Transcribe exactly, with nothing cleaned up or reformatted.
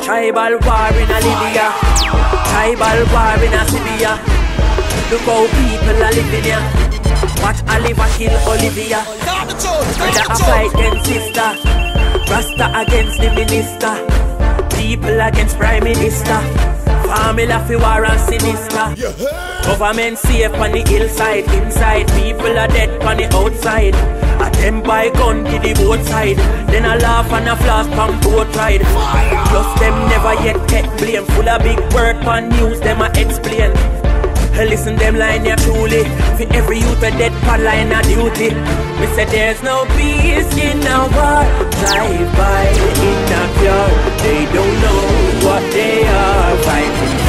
Tribal war in a Libya, tribal war in a Syria. Look how people are living here. Watch Oliver kill Olivia. Brother a fight against sister, Rasta against the minister, people against prime minister. Family fi war and sinister. Government safe on the hillside, inside people are dead on the outside. A them buy gun to the both side, then a laugh and a flash from both side. Plus them never yet take blame, full of big word on news them a explain. Listen them line ya truly, for every youth a dead per line of duty. We say there's no peace in our war, drive by in a car. They don't know what they are fighting